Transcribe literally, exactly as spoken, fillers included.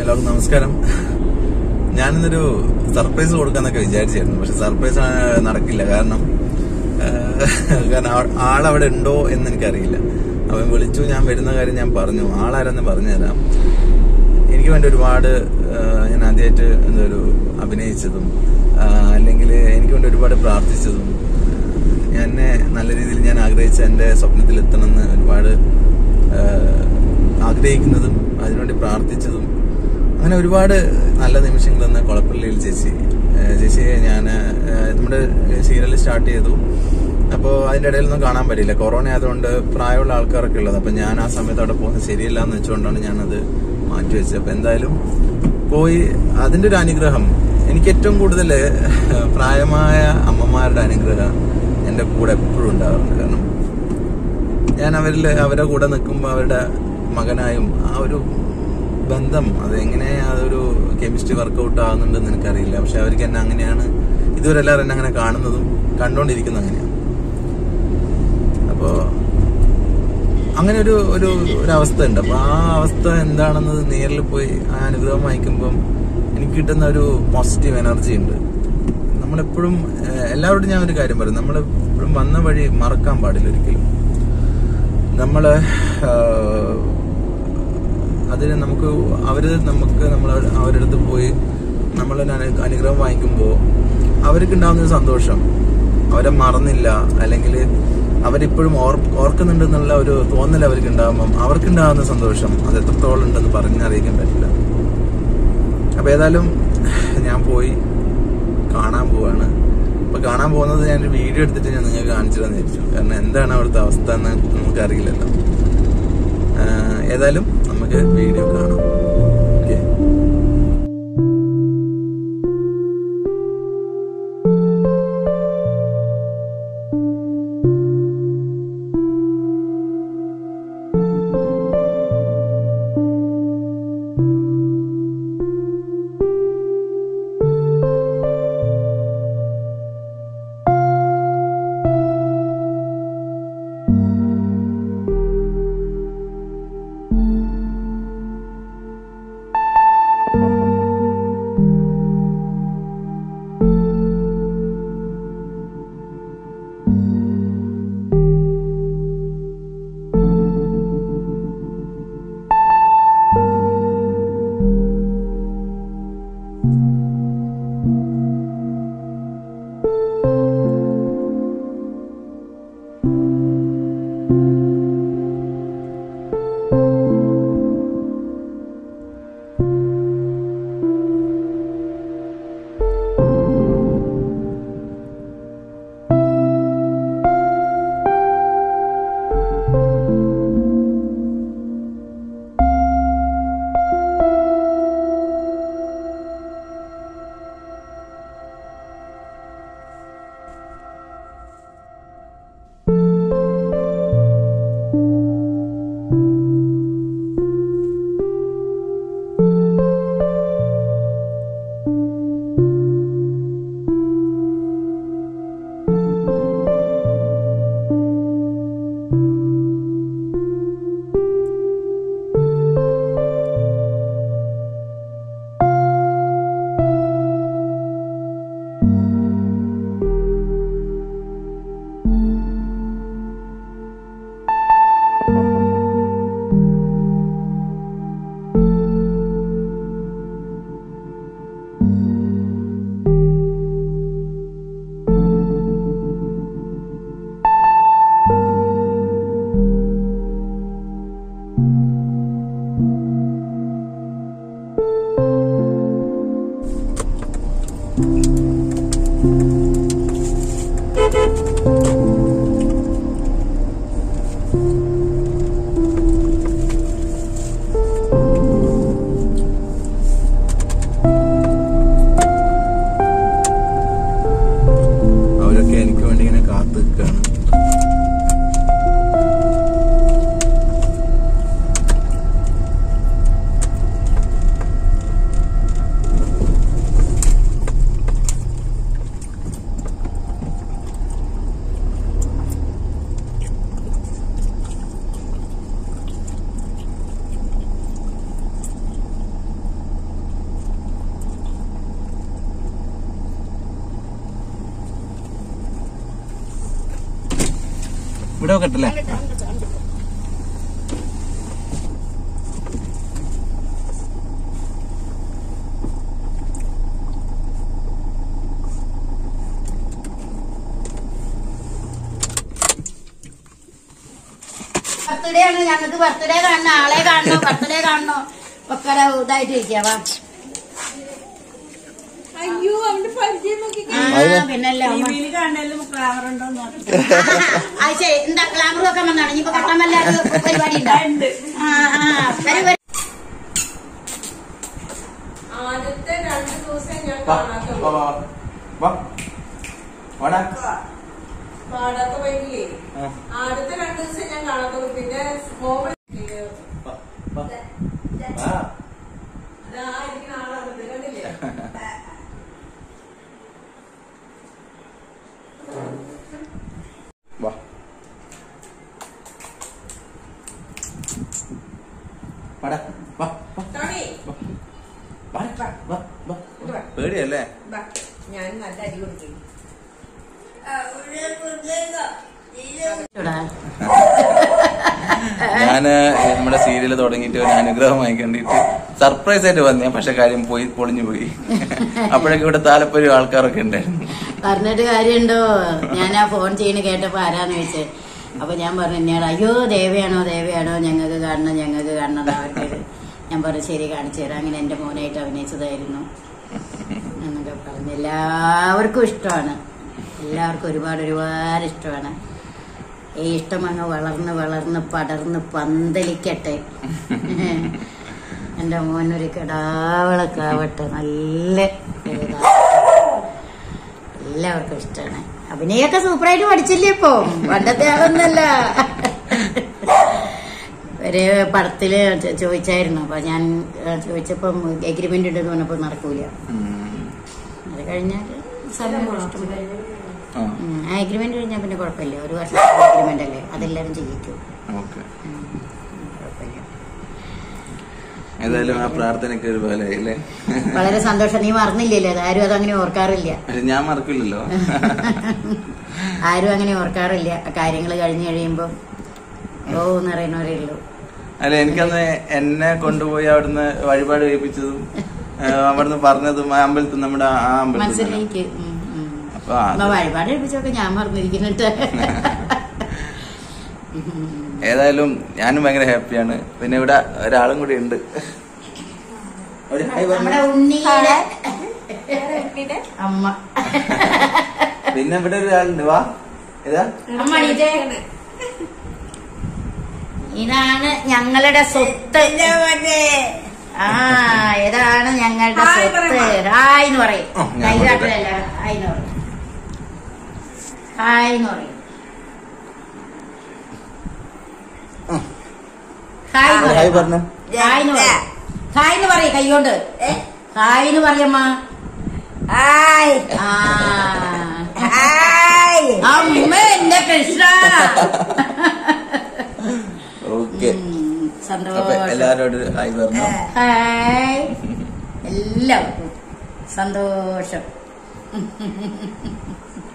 എല്ലാവർക്കും നമസ്കാരം. ഞാനിന്നൊരു സർപ്രൈസ് കൊടുക്കാന്നൊക്കെ വിചാരിച്ചായിരുന്നു. പക്ഷെ സർപ്രൈസ് നടക്കില്ല. കാരണം കാരണം ആളവിടെ ഉണ്ടോ എന്ന് എനിക്കറിയില്ല. അവൻ വിളിച്ചു, ഞാൻ വരുന്ന കാര്യം ഞാൻ പറഞ്ഞു. ആളാരെന്ന് പറഞ്ഞുതരാം. എനിക്ക് വേണ്ടി ഒരുപാട് ഞാൻ ആദ്യമായിട്ട് എന്തൊരു അഭിനയിച്ചതും അല്ലെങ്കിൽ എനിക്ക് വേണ്ടി ഒരുപാട് പ്രാർത്ഥിച്ചതും എന്നെ നല്ല രീതിയിൽ ഞാൻ ആഗ്രഹിച്ച എൻ്റെ സ്വപ്നത്തിൽ എത്തണമെന്ന് ഒരുപാട് ആഗ്രഹിക്കുന്നതും അതിനുവേണ്ടി പ്രാർത്ഥിച്ചതും അങ്ങനെ ഒരുപാട് നല്ല നിമിഷങ്ങൾ തന്ന കൊളപ്പള്ളിയിൽ ചേച്ചി ചേച്ചിയെ ഞാൻ നമ്മുടെ സീരിയൽ സ്റ്റാർട്ട് ചെയ്തു. അപ്പോൾ അതിൻ്റെ ഇടയിലൊന്നും കാണാൻ പറ്റില്ല. കൊറോണ ആയതുകൊണ്ട് പ്രായമുള്ള ആൾക്കാരൊക്കെ ഉള്ളത്. അപ്പം ഞാൻ ആ സമയത്ത് അവിടെ പോകുന്നത് ശരിയല്ല എന്ന് വെച്ചുകൊണ്ടാണ് ഞാനത് മാറ്റിവെച്ചത്. അപ്പം എന്തായാലും പോയി. അതിൻ്റെ ഒരു അനുഗ്രഹം എനിക്ക് ഏറ്റവും കൂടുതൽ പ്രായമായ അമ്മമാരുടെ അനുഗ്രഹം എൻ്റെ കൂടെ എപ്പോഴും ഉണ്ടാകാറുണ്ട്. കാരണം ഞാൻ അവരിൽ അവരുടെ കൂടെ നിൽക്കുമ്പോൾ അവരുടെ മകനായും ആ ഒരു ബന്ധം അതെങ്ങനെ അതൊരു കെമിസ്ട്രി വർക്കൗട്ട് ആകുന്നുണ്ടെന്ന് എനിക്കറിയില്ല. പക്ഷെ അവർക്ക് എന്നെ അങ്ങനെയാണ് ഇതുവരെ എല്ലാവരും എന്നെ അങ്ങനെ കാണുന്നതും കണ്ടുകൊണ്ടിരിക്കുന്നതും അങ്ങനെയാണ്. അപ്പോൾ അങ്ങനെ ഒരു ഒരു ഒരവസ്ഥ ഉണ്ട്. അപ്പോൾ ആ അവസ്ഥ എന്താണെന്ന് നേരിൽ പോയി ആ അനുഗ്രഹം വായിക്കുമ്പം എനിക്ക് കിട്ടുന്ന ഒരു പോസിറ്റീവ് എനർജി ഉണ്ട്. നമ്മളെപ്പോഴും എല്ലാവരോടും ഞാൻ ഒരു കാര്യം പറയും, നമ്മളെപ്പോഴും വന്ന വഴി മറക്കാൻ പാടില്ല ഒരിക്കലും. നമ്മള് അതിന് നമുക്ക് അവര് നമുക്ക് നമ്മൾ അവരുടെ അടുത്ത് പോയി നമ്മൾ അനുഗ്രഹം വാങ്ങിക്കുമ്പോൾ അവർക്ക് ഉണ്ടാകുന്നൊരു സന്തോഷം, അവരെ മറന്നില്ല അല്ലെങ്കിൽ അവരിപ്പോഴും ഓർ ഓർക്കുന്നുണ്ടെന്നുള്ള ഒരു തോന്നൽ അവർക്ക് ഉണ്ടാകുമ്പം അവർക്കുണ്ടാകുന്ന സന്തോഷം അത് എത്രത്തോളം ഉണ്ടെന്ന് പറഞ്ഞറിയിക്കാൻ പറ്റില്ല. അപ്പൊ ഏതായാലും ഞാൻ പോയി കാണാൻ പോവാണ്. അപ്പൊ കാണാൻ പോകുന്നത് ഞാനൊരു വീഡിയോ എടുത്തിട്ട് ഞാൻ നിങ്ങൾക്ക് കാണിച്ചു തരാന്ന് വിചാരിച്ചു. കാരണം എന്താണ് അവിടുത്തെ അവസ്ഥ എന്ന് നമുക്കറിയില്ലല്ലോ. ഏതായാലും നമുക്ക് വീഡിയോ കാണാം. ഓക്കെ. ഇവിടെ വെക്കട്ടല്ലേ? ബർത്ത്ഡേ ആണ് ഞങ്ങൾക്ക്. ബർത്ത്ഡേ കാണണം, ആളെ കാണണോ, ബർത്ത്ഡേ കാണണോ ഒക്കെ ഇതായിട്ട് ഇരിക്കാവാ. അയ്യോ അവന്റെ പരിചയം നോക്കി. പിന്നല്ലേ അത് ശരി. എന്താ ക്ലാമർ ഒക്കെ വന്നാണ് ഇനിയിപ്പോ കട്ടാൻ വല്ല പരിപാടി ഉണ്ടായിട്ടുണ്ട്. ആദ്യത്തെ രണ്ട് ദിവസം ഞാൻ കാണാത്തുള്ളൂ. പാടാത്ത വൈകില്ലേ ആദ്യത്തെ രണ്ടു ദിവസം ഞാൻ കാണാത്തുള്ളൂ. പിന്നെ ആളാണ് കണ്ടില്ലേ? പേടിയല്ലേ? ഞാൻ നല്ല അടി കൊടുക്കും. ഞാന് നമ്മുടെ സീരിയല് തുടങ്ങിയിട്ട് ഒരു അനുഗ്രഹം വാങ്ങിക്കേണ്ടിട്ട് സർപ്രൈസ് ആയിട്ട് വന്നേ. പക്ഷെ കാര്യം പോയി പൊളിഞ്ഞു പോയി. അപ്പോഴേക്കും ഇവിടെ താലപ്പൊരു ആൾക്കാരൊക്കെ ഉണ്ടായിരുന്നു. പറഞ്ഞിട്ട് കാര്യമുണ്ടോ? ഞാൻ ആ ഫോൺ ചെയ്യണ കേട്ടപ്പോ ആരാന്ന് ചോദിച്ചേ. അപ്പൊ ഞാൻ പറഞ്ഞു എന്നോട് അയ്യോ ദേവയാണോ ദേവയാണോ ഞങ്ങൾക്ക് കാണണം ഞങ്ങൾക്ക് കാണണം അവർക്ക്. ഞാൻ പറഞ്ഞു ശരി കാണിച്ചു തരാം. അങ്ങനെ എന്റെ മോനായിട്ട് അഭിനയിച്ചതായിരുന്നു എന്നൊക്കെ പറഞ്ഞു. എല്ലാവർക്കും ഇഷ്ടമാണ്. എല്ലാവർക്കും ഒരുപാട് ഒരുപാട് ഇഷ്ടമാണ്. ഈ ഇഷ്ടം അങ്ങ് വളർന്ന് വളർന്ന് പടർന്ന് പന്തലിക്കട്ടെ. എന്റെ മോനൊരു കിടാവളൊക്കെ ആവട്ടെ. നല്ല എല്ലാവർക്കും ഇഷ്ടമാണ്. അഭിനയൊക്കെ സൂപ്പറായിട്ട് പഠിച്ചില്ലേ ഇപ്പൊ? പണ്ടത്തെ ആളൊന്നല്ല. ഒരു പടത്തില് ചോദിച്ചായിരുന്നു. അപ്പൊ ഞാൻ ചോദിച്ചപ്പം എഗ്രിമെന്റ് ഉണ്ടെന്ന് പറഞ്ഞപ്പോ നടക്കൂല. അത് കഴിഞ്ഞാല് ആ എഗ്രിമെന്റ് കഴിഞ്ഞാൽ പിന്നെ കുഴപ്പമില്ല. ഒരു വർഷം എഗ്രിമെന്റ് അല്ലേ, അതെല്ലാരും ചെയ്യിക്കും. ഏതായാലും ആ പ്രാർത്ഥനയ്ക്ക് ഒരു ഫലമായില്ലേ? വളരെ സന്തോഷം. നീ മറന്നില്ലല്ലോ? ആരും അതങ്ങനെ ഓർക്കാറില്ല. ഞാൻ മറക്കില്ലല്ലോ. ആരും അങ്ങനെ ഓർക്കാറില്ല. കാര്യങ്ങൾ കഴിഞ്ഞു കഴിയുമ്പോ ഓ എന്ന് പറയുന്നവരേ ഉള്ളൂ. അല്ല, എനിക്കന്ന് എന്നെ കൊണ്ടുപോയി അവിടുന്ന് വഴിപാട് കഴിപ്പിച്ചതും അവിടുന്ന് പറഞ്ഞതും ആ അമ്പലത്തിൽ, നമ്മുടെ ആ അമ്പലത്തിൽ വഴിപാട് കഴിപ്പിച്ചൊക്കെ ഞാൻ മറന്നിരിക്കുന്നുണ്ട്. ഏതായാലും ഞാനും ഭയങ്കര ഹാപ്പിയാണ്. പിന്നെ ഇവിടെ ഒരാളും കൂടി ഉണ്ട്. നമ്മുടെ ഉണ്ണിയുടെ അമ്മ. പിന്നെ ഇവിടെ ഒരാളുണ്ട്. വാ, ഇതാ ഇതാണ് ഞങ്ങളുടെ സ്വത്ത്. ആ ഇതാണ് ഞങ്ങളുടെ സ്വത്ത്. ഹായ് എന്ന് പറയും. കൈകാട്ടലല്ല, ഹായ് എന്ന് പറയും. ഹായ് എന്ന് പറയും. ഹായ് പറഞ്ഞു. ഹായ് എന്ന് പറയും. ഹായ് എന്ന് പറയും കൈകൊണ്ട്. ഹായ് എന്ന് പറയമ്മ. ഹായ്. ആ ഹായ് അമ്മ എന്റെ കൃഷ്ണ. ഓക്കെ, സന്തോഷം. എല്ലാരോടും ഹായ് പറഞ്ഞു. ഹായ് എല്ലാവർക്കും സന്തോഷം.